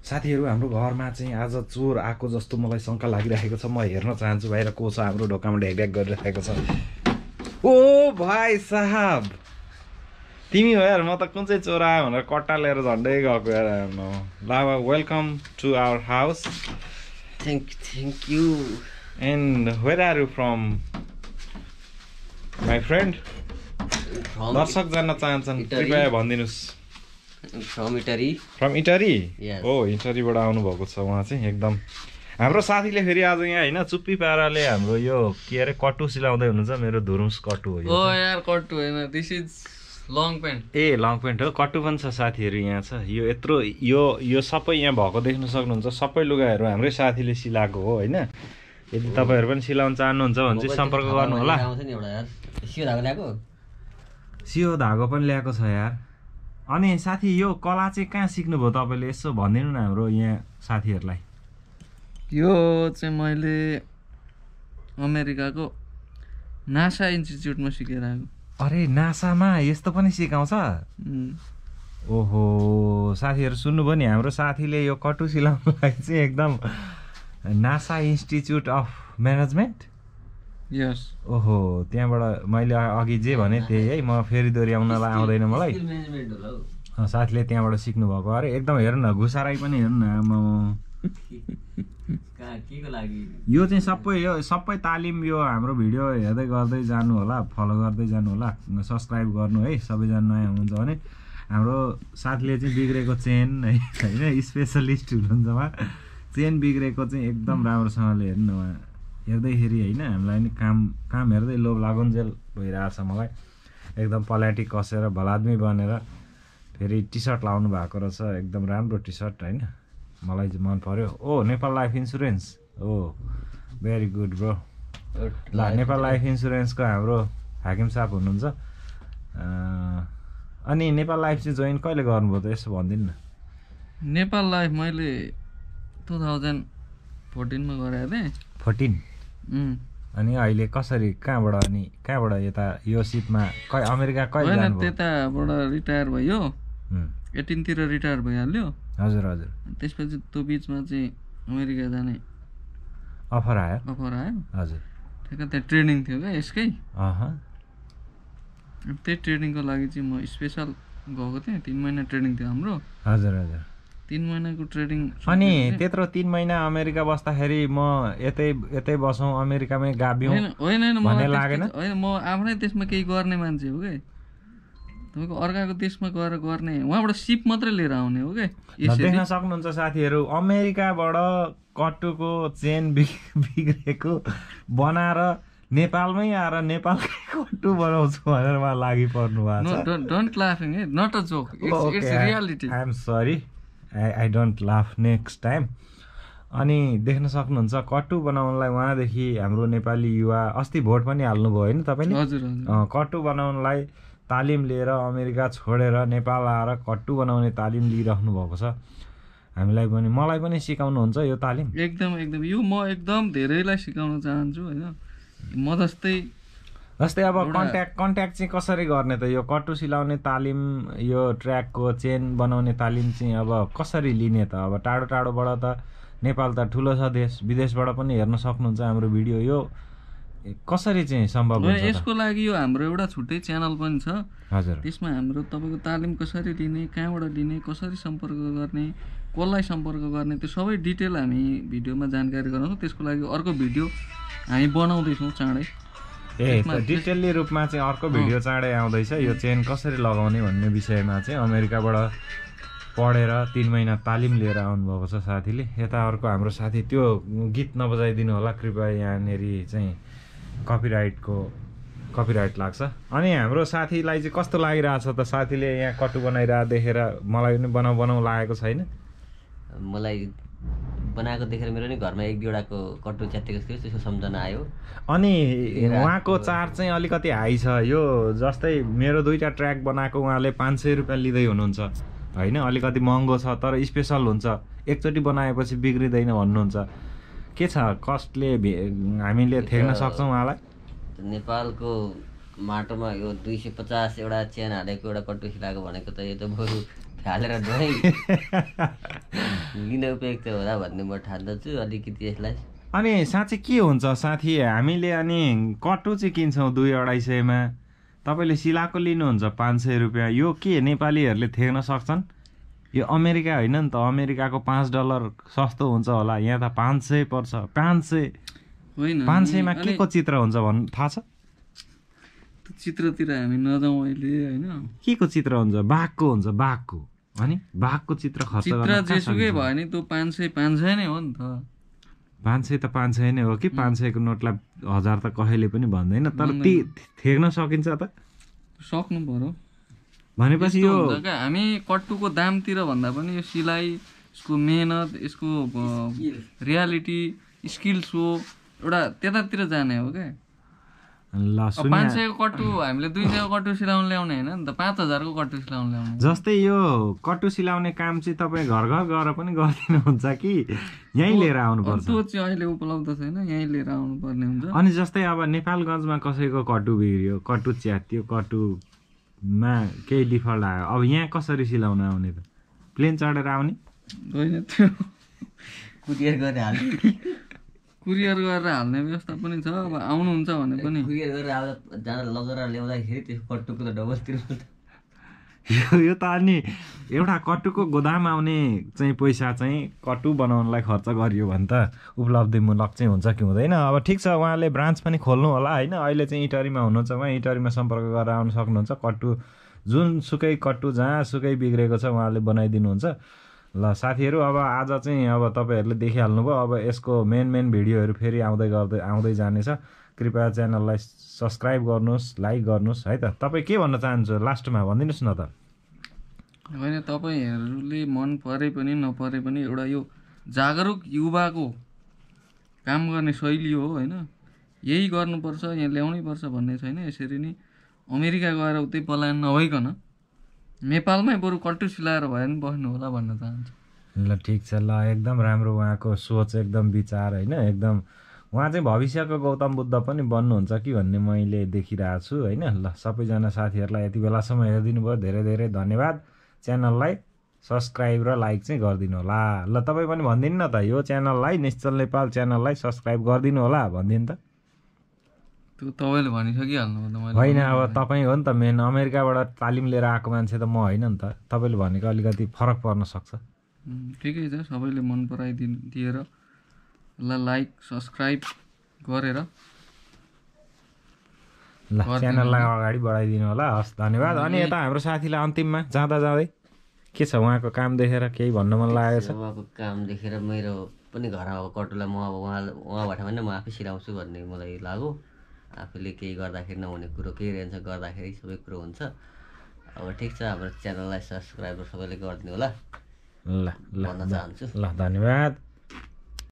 साथीहरु हाम्रो घरमा चाहिँ आज चोर आको जस्तो मलाई शंका लागिरहेको छ। म हेर्न चाहन्छु बाहिर को छ। हाम्रो ढोकामा ढ्याकढ्याक गरिरहेको छ। ओ भाइ साहब तिमी हो यार। म त कुन चाहिँ चोर आयो भनेर कट्टा लिएर झन्डै गएको यार। लावा welcome to our house. Thank you. And where are you from my friend? दर्शक जान्न चाहन्छन् कृपया भनिदिनुस्। From Itahari. From Itahari? Yes. ओ इटरीबाट आउनु भएको छ उहाँ चाहिँ। एकदम हाम्रो साथीले फेरि आज यहाँ हैन चुप्पी पाराले हाम्रो यो के अरे कट्टु सिलाउँदै हुनुहुन्छ। मेरो धुरुस कट्टु हो यो। ओ यार कट्टु हैन, this is long pant. A long pant हो। कट्टु पनि छ साथीहरु यहाँ छ। यो यत्रो यो सबै यहाँ भएको देख्न सक्नुहुन्छ। सबै लुगाहरू हाम्रै साथीले सिलाएको हो हैन। यदि तपाईहरु पनि सिलाउन चाहनुहुन्छ भने चाहिँ सम्पर्क गर्नु होला। सियो धागो पनि ल्याएको छ यार। अनि साथी यो कला चाहिँ कहाँ सिक्नुभयो तपाईले? यसो भनिदिनु न हाम्रो यहाँ साथीहरुलाई। यो चाहिँ मैले अमेरिकाको नासा इन्स्टिट्युटमा सिकेर आएको। अरे नासामा यस्तो पनि सिकाउँछ? ओहो साथीहरु सुन्नुभयो नि, हाम्रो साथीले यो कट्टु सिलाउनलाई चाहिँ एकदम NASA institute of management. Yes. ओहो त्यहाँबाट मैले अघि जे भने त्यही है। म फेरि दोहोऱ्याउनलाई आउँदैन मलाई। साथीले त्यहाँबाट सिक्नु भएको। अरे एकदम हेर्नु न घुसाराई पनि हेर्नु न। यो चाहिँ सबै तालिम यो हाम्रो भिडियो हेर्दै गर्दै जानु होला, फलो गर्दै जानु होला, सब्स्क्राइब गर्नु है। सबैजना नयाँ हुनुहुन्छ भने। हाम्रो साथीले चाहिँ बिग्रेको चेन हैन स्पेशलिस्ट हुनुहुन्छ उहाँ। चेन बिग्रेको चाहिँ एकदम राम्रोसँगले हेर्नु उहाँ हेर्दैखेरि हैन। हामीलाई नि काम हेर्दै लोभ लागुन्जेल भइरहेछ मलाई। एकदम पल्याटी कसेर भलादमी बनेर फेरि टी सर्ट लाउनु भएको रहेछ। एकदम राम्रो टी सर्ट हैन, मलाई चाहिँ मन पर्यो। Oh Nepal life insurance. Oh very good bro. ल नेपाल लाइफ इन्सुरेन्सको हाम्रो हाकिम साहब हुनुहुन्छ। अनि नेपाल लाइफ चाहिँ जोइन कहिले गर्नुभयो त यसो भनिदिनु न। नेपाल लाइफ मैले 2014 मा गरेको थिएँ। 14? अनि अहिले कसरी कहाँबाट यता यो सिटमा अमेरिका कहिले जानुभयो? त्यताबाट रिटायर भयो। 18 तिर रिटायर भइहाल्यो। हजुर हजुर। त्यसपछि त्यो बिचमा चाहिँ अमेरिका जाने अफर आयो। हजुर। त्यहाँ ट्रेनिङ थियो क्या यसकै। त्यही ट्रेनिङको लागि चाहिँ म स्पेसल गएको थिएँ। 3 महिना ट्रेनिङ थियो हाम्रो। हजुर हजुर। 3 महिनाको ट्रेनिङ। अनि त्यत्रो 3 महिना अमेरिका बस्दाखेरि म यतै बसौँ अमेरिकामै गाभियौँ भन्ने लागेन? होइन म आफ्नै देशमा केही गर्ने मान्छे हो क्या। तपाईँको अर्काको देशमा गएर गर्ने उहाँबाट सिप मात्रै लिएर आउने हो क्या। देख्न सक्नुहुन्छ साथीहरू अमेरिकाबाट कट्टुको चेन बिग्रेको बनाएर नेपालमै आएर नेपालकै कट्टु बनाउँछु भनेर उहाँ लागि पर्नु भएको छ। डोन्ट लाफिङ है, not a joke, it's reality. I am sorry, I don't laugh next time. अनि देख्न सक्नुहुन्छ कट्टु बनाउनलाई उहाँदेखि हाम्रो नेपाली युवा अस्ति भोट पनि हाल्नुभयो होइन तपाईँले? हजुर। कट्टु बनाउनलाई तालिम लिएर अमेरिका छोडेर नेपाल आएर कट्टु बनाउने तालिम लिइराख्नु भएको छ। हामीलाई पनि मलाई पनि सिकाउनुहुन्छ यो तालिम? एकदम यो म एकदम धेरैलाई सिकाउन चाहन्छु होइन। म जस्तै अब कन्ट्याक्ट चाहिँ कसरी गर्ने त? यो कट्टु सिलाउने तालिम, यो ट्र्याकको चेन बनाउने तालिम चाहिँ अब कसरी लिने त? अब टाढोबाट त नेपाल त ठुलो छ देश, विदेशबाट पनि हेर्न सक्नुहुन्छ हाम्रो भिडियो। यो कसरी चाहिँ सम्भव हुन्छ? यसको लागि यो हाम्रो एउटा छुट्टै च्यानल पनि छ। हजुर। त्यसमा हाम्रो तपाईँको तालिम कसरी लिने, कहाँबाट लिने, कसरी सम्पर्क गर्ने, कसलाई सम्पर्क गर्ने, त्यो सबै डिटेल हामी भिडियोमा जानकारी गराउँछौँ। त्यसको लागि अर्को भिडियो हामी बनाउँदैछौँ चाँडै। डिटेलली रूपमा चाहिँ अर्को भिडियो चाँडै आउँदैछ। यो चेन कसरी लगाउने भन्ने विषयमा चाहिँ अमेरिकाबाट पढेर 3 महिना तालिम लिएर आउनुभएको छ साथीले। यता अर्को हाम्रो साथी त्यो गीत नबजाइदिनु होला कृपया, यहाँनेरि चाहिँ कपिराइट लाग्छ। अनि हाम्रो साथीलाई चाहिँ कस्तो लागिरहेछ त? साथीले यहाँ कट्टु बनाइरहेको देखेर मलाई पनि बनाउँ लागेको छैन? मलाई बनाएको देखेर मेरो नि घरमा 1-2वटाको कट्टु च्यातेको थियो, त्यसको सम्झना आयो। अनि उहाँको चार्ज चाहिँ अलिकति हाई छ। यो जस्तै मेरो 2टा ट्र्याक बनाएको उहाँले 500 रुपियाँ लिँदै हुनुहुन्छ होइन। अलिकति महँगो छ तर स्पेसल हुन्छ। एकचोटि बनाएपछि बिग्रिँदैन भन्नुहुन्छ। के छ कस्टले हामीले थेग्न सक्छौँ उहाँलाई? नेपालको माटोमा यो 250 एउटा चेन हालेको एउटा कट्टु सिलाएको भनेको त यो त बरु हालेर नुहाई लिन उपयुक्त होला भन्ने म ठान्दछु अलिकति यसलाई। अनि साँच्चै के हुन्छ साथी, हामीले अनि कटु चाहिँ किन्छौँ 200-250 तपाईँले सिलाएको लिनुहुन्छ 500 रुपियाँ। यो के नेपालीहरूले थेग्न सक्छन्? यो अमेरिका होइन नि त, अमेरिकाको $5 सस्तो हुन्छ होला, यहाँ त 500 पर्छ। 500 होइन 500मा के को चित्र हुन्छ भन्नु थाहा छ? त्यो चित्रतिर हामी नजाउँ अहिले होइन। के को चित्र हुन्छ? बाघको हुन्छ, बाघको। अनि बाघको चित्र खर्च चित्र जेसुकै भयो नि त्यो 500 नै हो नि त। 500 त 500 नै हो कि, 500 को नोटलाई 1000 त कहिले पनि भन्दैन। तर थेग्न सकिन्छ त? सक्नु पर्यो। भनेपछि यो हामी कट्टुको दामतिर भन्दा पनि यो सिलाइ, यसको मेहनत, यसको रियालिटी, स्किल्स हो एउटा त्यतातिर जाने हो क्या। ल 500 को कट्टु हामीले 200 को कट्टु सिलाउनु ल्याउने होइन नि त, 5000 को कट्टु सिलाउनु ल्याउने। जस्तै यो कट्टु सिलाउने काम चाहिँ तपाईँ घर घर गएर पनि गरिदिनुहुन्छ कि यहीँ लिएर आउनुपर्छ? त्यो चाहिँ अहिले उपलब्ध छैन, यहीँ लिएर आउनु पर्ने हुन्छ। अनि जस्तै अब नेपालगञ्जमा कसैको कट्टु बिग्रियो, कट्टु च्यात्यो, कट्टुमा केही डिफल्ट आयो, अब यहाँ कसरी सिलाउन आउने त? प्लेन चढेर आउने? होइन, त्यो कुरियर गरेर हाल्ने। कुरियर गरेर हाल्ने व्यवस्था पनि छ। अब आउनुहुन्छ भने पनि कुरियर गरेर आउँदा जाँदा लगेर ल्याउँदाखेरि त्यो कट्टुको त डबल तिर्नु त। यो त अनि एउटा कट्टुको गोदाम आउने चाहिँ पैसा चाहिँ कट्टु बनाउनलाई खर्च गरियो भने त उपलब्धिमूलक चाहिँ हुन्छ कि हुँदैन? अब ठिक छ, उहाँले ब्रान्च पनि खोल्नु होला होइन। अहिले चाहिँ इटरीमा हुनुहुन्छ, उहाँ इटरीमा सम्पर्क गरेर आउन सक्नुहुन्छ। कट्टु जुनसुकै कट्टु जहाँसुकै बिग्रेको छ उहाँले बनाइदिनुहुन्छ। ल साथीहरू, अब आज चाहिँ अब तपाईँहरूले देखिहाल्नुभयो। अब यसको मेन भिडियोहरू फेरि आउँदै जानेछ। कृपया च्यानललाई सब्सक्राइब गर्नुहोस्, लाइक गर्नुहोस् है त। तपाईँ के भन्न चाहनुहुन्छ लास्टमा भनिदिनुहोस् न त। होइन, तपाईँहरूले मन परे पनि नपरे पनि एउटा यो जागरुक युवाको काम गर्ने शैली हो होइन। यही गर्नुपर्छ, यहाँ ल्याउनै पर्छ भन्ने छैन। यसरी नै अमेरिका गएर उतै पलायन नभइकन नेपालमै बरु कट्टु सिलाएर भए पनि बस्नु होला भन्न चाहन्छु। ल ठिक छ, ल एकदम राम्रो उहाँको सोच, एकदम विचार होइन। एकदम उहाँ चाहिँ भविष्यको गौतम बुद्ध पनि बन्नुहुन्छ कि भन्ने मैले देखिरहेको छु होइन। ल सबैजना साथीहरूलाई यति बेलासम्म हेरिदिनु भयो, धेरै धेरै धन्यवाद। च्यानललाई सब्सक्राइब र लाइक चाहिँ गरिदिनु होला। ल तपाईँ पनि भनिदिनु न त, यो च्यानललाई, निश्चल नेपाल च्यानललाई सब्सक्राइब गरिदिनु होला भनिदिनु त। त्यो तपाईँले भनिसकिहाल्नु हो त। मैले होइन, अब तपाईँ हो नि त मेन, अमेरिकाबाट तालिम लिएर आएको मान्छे त म होइन नि त। तपाईँले भनेको अलिकति फरक पर्न सक्छ। ठिकै छ, सबैले मन दिएर ल लाइक सब्सक्राइब गरेर ल च्यानललाई अगाडि बढाइदिनु होला। हस्, धन्यवाद। अनि यता हाम्रो साथीलाई अन्तिममा जाँदै के छ उहाँको काम देखेर केही भन्न मन लागेको छ? उहाँको काम देखेर मेरो पनि घर आएको कट्टुलाई म अब उहाँबाट भने म आफै सिलाउँछु भन्ने मलाई लाग्यो। आफूले केही गर्दाखेरि नहुने कुरो केही रहन्छ, गर्दाखेरि सबै कुरो हुन्छ। अब ठिक छ, हाम्रो च्यानललाई सब्सक्राइब सबैले गरिदिनु होला ल भन्न चाहन्छु। ल धन्यवाद।